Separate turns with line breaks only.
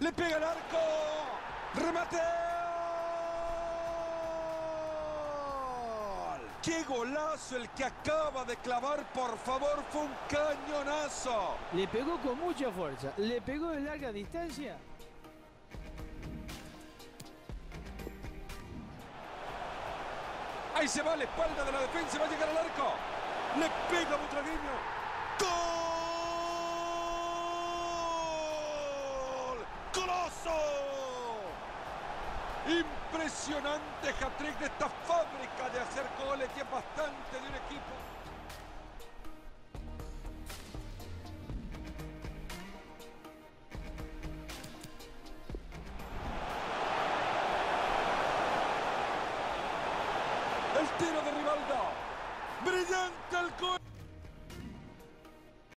Le pega el arco. Remate. ¡Gol! ¡Qué golazo el que acaba de clavar! Por favor, fue un cañonazo.
Le pegó con mucha fuerza. Le pegó de larga distancia.
Ahí se va a la espalda de la defensa, va a llegar al arco. Le pega Butragueño. ¡Gol! ¡Golazo! Impresionante hat-trick de esta fábrica de hacer goles, que es bastante de un equipo. El tiro de Rivaldo. Brillante el gol.